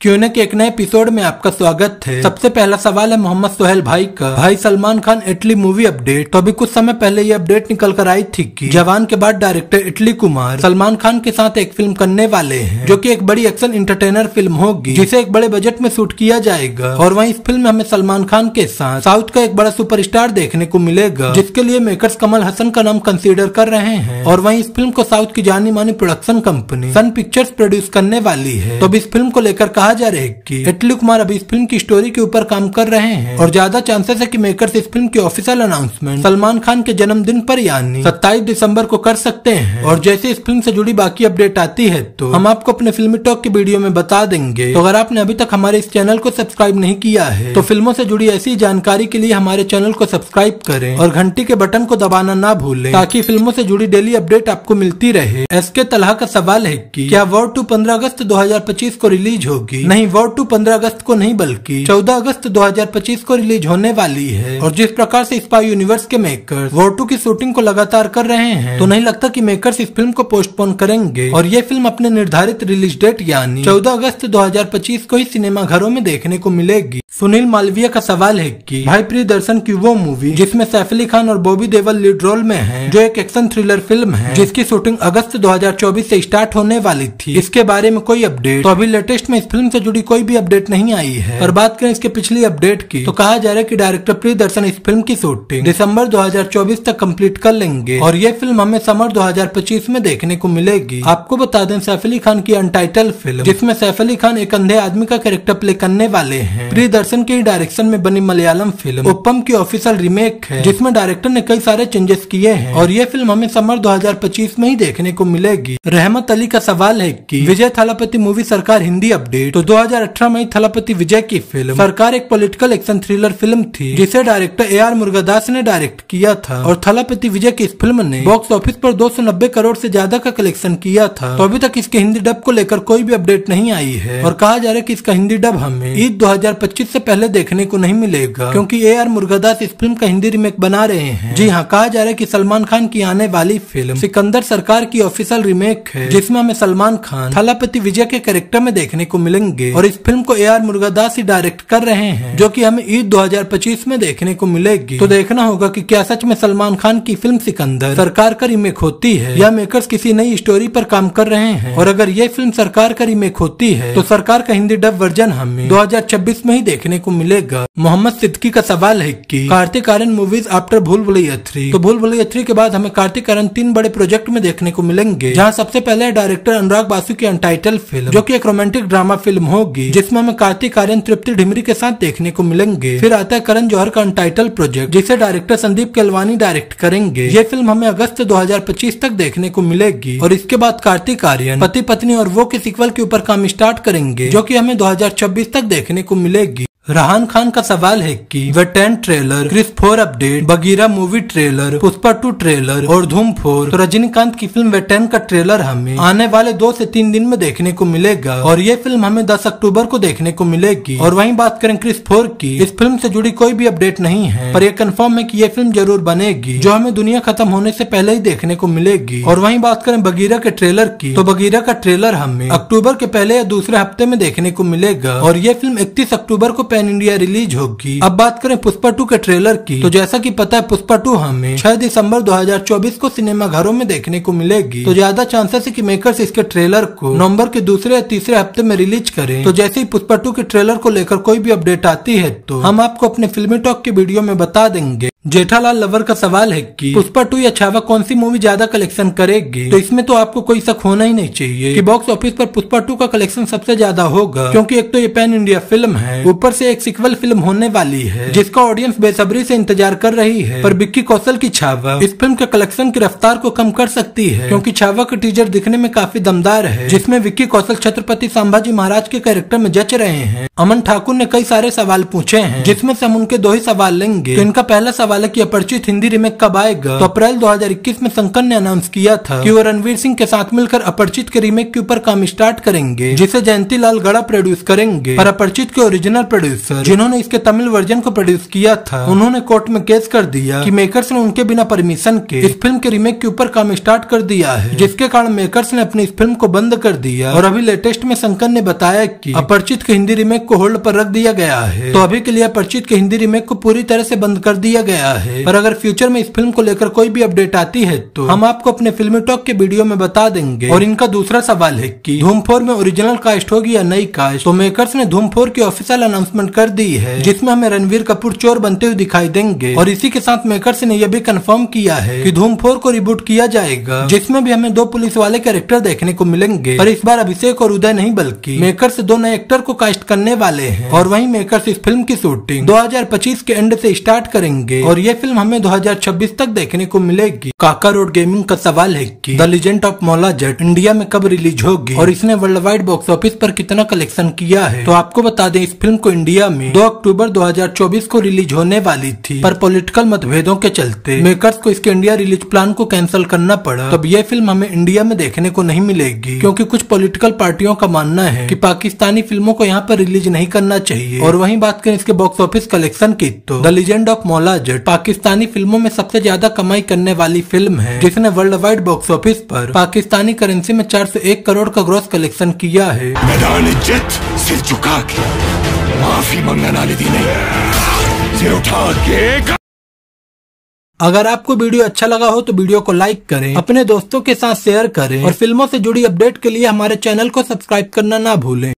क्यों के एक नए एपिसोड में आपका स्वागत है। सबसे पहला सवाल है मोहम्मद सोहेल भाई का। भाई सलमान खान इटली मूवी अपडेट। तो अभी कुछ समय पहले ये अपडेट निकल कर आई थी कि जवान के बाद डायरेक्टर इटली कुमार सलमान खान के साथ एक फिल्म करने वाले हैं, जो कि एक बड़ी एक्शन इंटरटेनर फिल्म होगी, जिसे एक बड़े बजट में शूट किया जाएगा। और वहीं इस फिल्म में हमें सलमान खान के साथ साउथ का एक बड़ा सुपरस्टार देखने को मिलेगा, जिसके लिए मेकर्स कमल हसन का नाम कंसीडर कर रहे हैं। और वहीं इस फिल्म को साउथ की जानी मानी production company Sun Pictures produce करने वाली है। तो अब इस फिल्म को लेकर कहा जा रहा है कि इटली कुमार अभी इस फिल्म की स्टोरी के ऊपर काम कर रहे हैं और ज्यादा चांसेस है कि मेकर्स इस फिल्म की ऑफिशियल अनाउंसमेंट सलमान खान के जन्मदिन पर यानी 27 दिसंबर को कर सकते हैं। और जैसे इस फिल्म से जुड़ी बाकी अपडेट आती है तो हम आपको अपने फिल्मी टॉक की वीडियो में बता देंगे। तो अगर आपने अभी तक हमारे इस चैनल को सब्सक्राइब नहीं किया है तो फिल्मों से जुड़ी ऐसी जानकारी के लिए हमारे चैनल को सब्सक्राइब करें और घंटी के बटन को दबाना ना भूलें, ताकि फिल्मों से जुड़ी डेली अपडेट आपको मिलती रहे। एसके तलहा का सवाल है कि क्या वॉर 2 15 अगस्त 2025 को रिलीज होगी? नहीं, वॉर 2 15 अगस्त को नहीं बल्कि 14 अगस्त 2025 को रिलीज होने वाली है। और जिस प्रकार से स्पाई यूनिवर्स के मेकर्स वॉर 2 की शूटिंग को लगातार कर रहे हैं, तो नहीं लगता कि मेकर्स इस फिल्म को पोस्टपोन करेंगे और ये फिल्म अपने निर्धारित रिलीज डेट यानी 14 अगस्त 2025 को ही सिनेमा घरों में देखने को मिलेगी। सुनील मालविया का सवाल है कि भाई प्रियदर्शन की वो मूवी जिसमें सैफ अली खान और बॉबी देओल लीड रोल में हैं, जो एक एक्शन थ्रिलर फिल्म है जिसकी शूटिंग अगस्त 2024 से स्टार्ट होने वाली थी, इसके बारे में कोई अपडेट? तो अभी लेटेस्ट में इस फिल्म से जुड़ी कोई भी अपडेट नहीं आई है। और बात करें इसके पिछली अपडेट की तो कहा जा रहा है कि डायरेक्टर प्रियदर्शन इस फिल्म की शूटिंग दिसंबर 2024 तक कंप्लीट कर लेंगे और ये फिल्म हमें समर 2025 में देखने को मिलेगी। आपको बता दें, सैफ अली खान की अनटाइटल फिल्म जिसमें सैफ अली खान एक अंधे आदमी का कैरेक्टर प्ले करने वाले हैं, प्रियदर्शन के डायरेक्शन में बनी मलयालम फिल्म ओपम की ऑफिशियल रीमेक है, जिसमें डायरेक्टर ने कई सारे चेंजेस किए हैं और ये फिल्म हमें समर 2025 में ही देखने को मिलेगी। रहमत अली का सवाल है कि विजय थालापति मूवी सरकार हिंदी अपडेट। तो 2018 में थालापति विजय की फिल्म सरकार एक पॉलिटिकल एक्शन थ्रिलर फिल्म थी, जिसे डायरेक्टर AR मुरुगदास ने डायरेक्ट किया था। और थालापति विजय की इस फिल्म ने बॉक्स ऑफिस पर 290 करोड़ से ज्यादा का कलेक्शन किया था। तो अभी तक इसके हिंदी डब को लेकर कोई भी अपडेट नहीं आई है और कहा जा रहा है कि इसका हिंदी डब हमें ईद 2025 से पहले देखने को नहीं मिलेगा, क्योंकि AR मुरुगदास इस फिल्म का हिंदी रीमेक बना रहे हैं। जी हाँ, कहा जा रहा है कि सलमान खान की आने वाली फिल्म सिकंदर सरकार की ऑफिशियल रीमेक है, जिसमें हमें सलमान खान थालापति विजय के कैरेक्टर में देखने को मिलेंगे। और इस फिल्म को AR मुरुगदास ही डायरेक्ट कर रहे हैं, जो कि हमें ईद 2025 में देखने को मिलेगी। तो देखना होगा कि क्या सच में सलमान खान की फिल्म सिकंदर सरकार का रीमेक होती है या मेकर्स किसी नई स्टोरी पर काम कर रहे हैं। और अगर ये फिल्म सरकार का रीमेक होती है तो सरकार का हिंदी डब वर्जन हमें 2026 में ही देखने को मिलेगा। मोहम्मद सिद्दीकी का सवाल है कि कार्तिक आर्यन मूवीज आफ्टर भूल भुलैया 3। तो भूल भुलैया 3 के बाद हमें कार्तिक आर्यन 3 बड़े प्रोजेक्ट में देखने को मिलेंगे, जहां सबसे पहले डायरेक्टर अनुराग बासु की अनटाइटल फिल्म, जो कि एक रोमांटिक ड्रामा फिल्म होगी, जिसमें हमें कार्तिक आर्यन तृप्ति ढिमरी के साथ देखने को मिलेंगे। फिर आता है करण जौहर का अनटाइटल प्रोजेक्ट, जिसे डायरेक्टर संदीप केलवानी डायरेक्ट करेंगे। ये फिल्म हमें अगस्त 2025 तक देखने को मिलेगी। और इसके बाद कार्तिक आर्यन पति पत्नी और वो के सीक्वल के ऊपर काम स्टार्ट करेंगे, जो कि हमें 2026 तक देखने को मिलेगी। रहान खान का सवाल है कि Vettaiyan trailer, Krrish 4 update, Bagheera movie trailer, Pushpa 2 trailer और धूम 4। तो रजनीकांत की फिल्म वेटेन का ट्रेलर हमें आने वाले 2 से 3 दिन में देखने को मिलेगा और ये फिल्म हमें 10 अक्टूबर को देखने को मिलेगी। और वहीं बात करें क्रिस 4 की, इस फिल्म से जुड़ी कोई भी अपडेट नहीं है, पर यह कंफर्म है कि ये फिल्म जरूर बनेगी, जो हमें दुनिया खत्म होने से पहले ही देखने को मिलेगी। और वहीं बात करें बगीरा के ट्रेलर की, तो बगीरा का ट्रेलर हमें अक्टूबर के पहले या दूसरे हफ्ते में देखने को मिलेगा और ये फिल्म 31 अक्टूबर को पैन इंडिया रिलीज होगी। अब बात करें पुष्पा 2 के ट्रेलर की, तो जैसा कि पता है पुष्पा 2 हमें 6 दिसंबर 2024 को सिनेमा घरों में देखने को मिलेगी। तो ज्यादा चांसेस है कि मेकर्स इसके ट्रेलर को नवंबर के दूसरे या तीसरे हफ्ते में रिलीज करें। तो जैसे ही पुष्पा 2 के ट्रेलर को लेकर कोई भी अपडेट आती है तो हम आपको अपने फिल्मी टॉक की वीडियो में बता देंगे। जेठालाल लवर का सवाल है कि पुष्पा 2 या छावा कौन सी मूवी ज्यादा कलेक्शन करेगी? तो इसमें तो आपको कोई शक होना ही नहीं चाहिए कि बॉक्स ऑफिस पर पुष्पा 2 का कलेक्शन सबसे ज्यादा होगा, क्योंकि एक तो ये पैन इंडिया फिल्म है, ऊपर से एक सीक्वल फिल्म होने वाली है, जिसका ऑडियंस बेसब्री से इंतजार कर रही है। पर विक्की कौशल की छावा इस फिल्म के कलेक्शन की रफ्तार को कम कर सकती है, क्योंकि छावा का टीजर दिखने में काफी दमदार है, जिसमें विक्की कौशल छत्रपति संभाजी महाराज के कैरेक्टर में जच रहे हैं। अमन ठाकुर ने कई सारे सवाल पूछे हैं, जिसमें से हम उनके 2 ही सवाल लेंगे। तो इनका पहला सवाल है कि अपरिचित हिंदी रीमेक कब आएगा? तो अप्रैल 2021 में शंकर ने अनाउंस किया था कि वो रणवीर सिंह के साथ मिलकर अपरिचित के रीमेक के ऊपर काम स्टार्ट करेंगे, जिसे जयंती लाल गड़ा प्रोड्यूस करेंगे। पर अपरिचित के ओरिजिनल प्रोड्यूसर प्रोड्यूसर जिन्होंने इसके तमिल वर्जन को प्रोड्यूस किया था, उन्होंने कोर्ट में केस कर दिया कि मेकर्स ने उनके बिना परमिशन के इस फिल्म के रीमेक के ऊपर काम स्टार्ट कर दिया है, जिसके कारण मेकर्स ने अपनी इस फिल्म को बंद कर दिया। और अभी लेटेस्ट में शंकर ने बताया कि अपरिचित के हिंदी रीमेक को होल्ड पर रख दिया गया है। तो अभी के लिए अपरिचित के हिंदी रीमेक को पूरी तरह से बंद कर दिया गया है, पर अगर फ्यूचर में इस फिल्म को लेकर कोई भी अपडेट आती है तो हम आपको अपने फिल्मी टॉक के वीडियो में बता देंगे। और इनका दूसरा सवाल है कि धूम 4 में ओरिजिनल कास्ट होगी या नई कास्ट। तो मेकर्स ने धूम 4 की ऑफिशियल अनाउंसमेंट कर दी है, जिसमें हमें रणवीर कपूर चोर बनते हुए दिखाई देंगे। और इसी के साथ मेकर्स ने यह भी कंफर्म किया है कि धूम 4 को रिबूट किया जाएगा, जिसमें भी हमें 2 पुलिस वाले कैरेक्टर देखने को मिलेंगे। पर इस बार अभिषेक और उदय नहीं, बल्कि मेकर्स 2 नए एक्टर को कास्ट करने वाले हैं। और वहीं मेकर्स इस फिल्म की शूटिंग 2025 के एंड से स्टार्ट करेंगे और ये फिल्म हमें 2026 तक देखने को मिलेगी। काका रोड गेमिंग का सवाल है कि the legend of Maula Jatt India में कब रिलीज होगी और इसने वर्ल्ड वाइड बॉक्स ऑफिस पर कितना कलेक्शन किया है। तो आपको बता दें, इस फिल्म को इंडिया में 2 अक्टूबर 2024 को रिलीज होने वाली थी, पर पॉलिटिकल मतभेदों के चलते मेकर्स को इसके इंडिया रिलीज प्लान को कैंसिल करना पड़ा। तब यह फिल्म हमें इंडिया में देखने को नहीं मिलेगी, क्योंकि कुछ पॉलिटिकल पार्टियों का मानना है कि पाकिस्तानी फिल्मों को यहाँ पर रिलीज नहीं करना चाहिए। और वहीं बात करें इसके बॉक्स ऑफिस कलेक्शन की, तो the legend of Maula Jatt Pakistani फिल्मों में सबसे ज्यादा कमाई करने वाली फिल्म है, जिसने वर्ल्ड वाइड बॉक्स ऑफिस पर पाकिस्तानी करेंसी में 401 करोड़ का ग्रॉस कलेक्शन किया है। मैदान इज्जत सिर झुका के माफी मांगने वाली दी नहीं, सिर उठा के। अगर आपको वीडियो अच्छा लगा हो तो वीडियो को लाइक करें, अपने दोस्तों के साथ शेयर करें और फिल्मों से जुड़ी अपडेट के लिए हमारे चैनल को सब्सक्राइब करना ना भूलें।